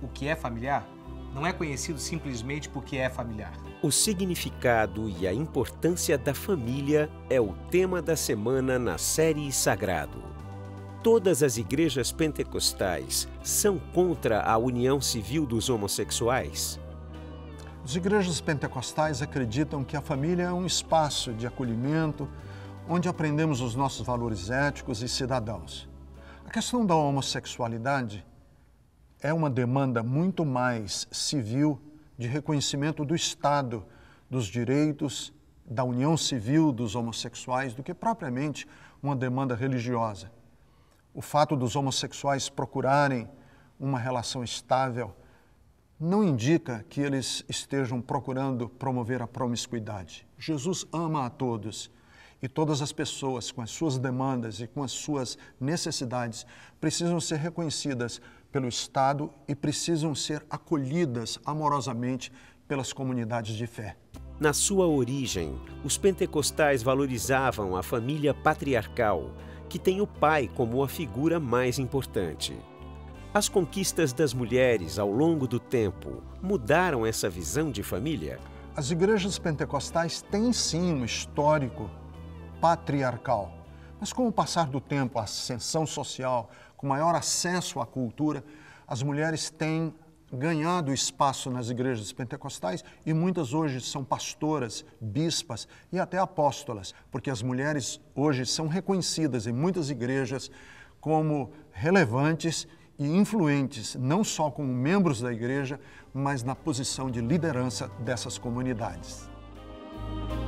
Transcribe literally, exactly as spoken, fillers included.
o que é familiar não é conhecido simplesmente porque é familiar. O significado e a importância da família é o tema da semana na série Sagrado. Todas as igrejas pentecostais são contra a união civil dos homossexuais? As igrejas pentecostais acreditam que a família é um espaço de acolhimento, onde aprendemos os nossos valores éticos e cidadãos. A questão da homossexualidade é uma demanda muito mais civil, de reconhecimento do Estado, dos direitos, da união civil dos homossexuais, do que propriamente uma demanda religiosa. O fato dos homossexuais procurarem uma relação estável não indica que eles estejam procurando promover a promiscuidade. Jesus ama a todos e todas as pessoas, com as suas demandas e com as suas necessidades, precisam ser reconhecidas pelo Estado e precisam ser acolhidas amorosamente pelas comunidades de fé. Na sua origem, os pentecostais valorizavam a família patriarcal, que tem o pai como a figura mais importante. As conquistas das mulheres ao longo do tempo mudaram essa visão de família? As igrejas pentecostais têm sim um histórico patriarcal, mas com o passar do tempo, a ascensão social, com maior acesso à cultura, as mulheres têm ganhado espaço nas igrejas pentecostais e muitas hoje são pastoras, bispas e até apóstolas, porque as mulheres hoje são reconhecidas em muitas igrejas como relevantes e influentes, não só como membros da igreja, mas na posição de liderança dessas comunidades.